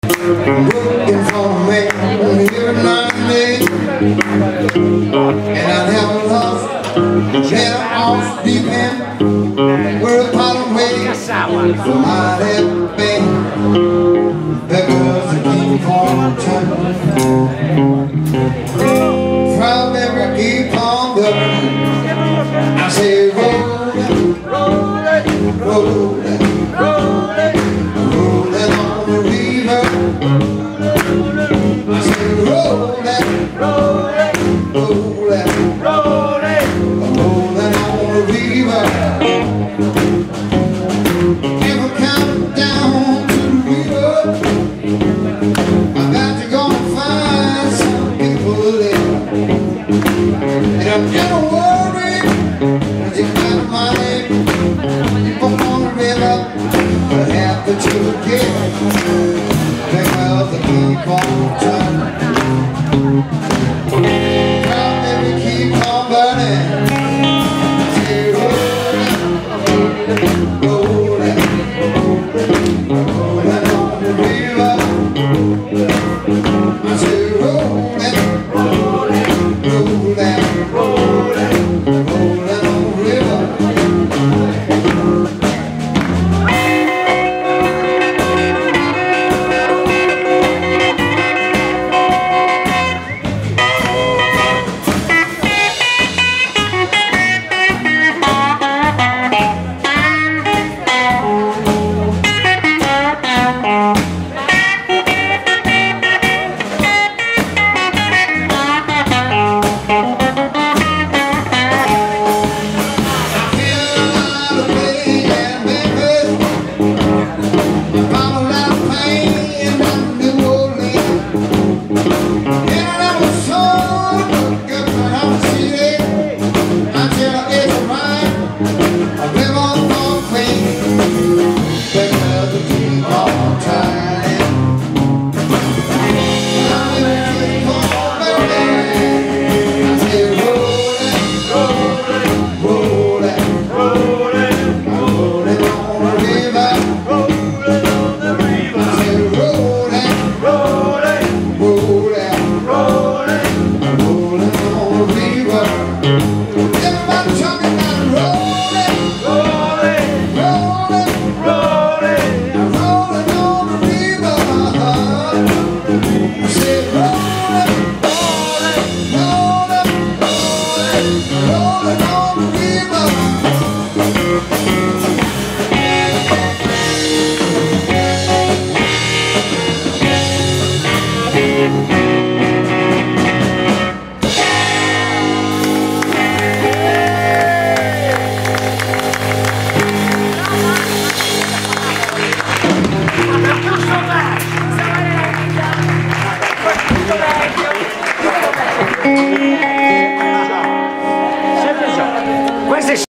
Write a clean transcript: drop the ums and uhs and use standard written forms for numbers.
working for me here in Miami, and I never lost, let off deep end. We're a part of ways from my head been, because I keep on turning, strawberry keep on burning. I say rollin', rollin', rollin', rollin', rollin' on the river. I say rollin', rollin', rollin', rollin', rollin' on the river. If I come down to the river, I got to go and find some people there. And I'm gonna worry, cause you got money, people on the river, but half the truth get, because they keep on turning. Well, baby, keep on burning. Say rollin', rollin', rollin' on the river. I say rollin', rollin', rollin', rollin', rollin' on the river. Thank you.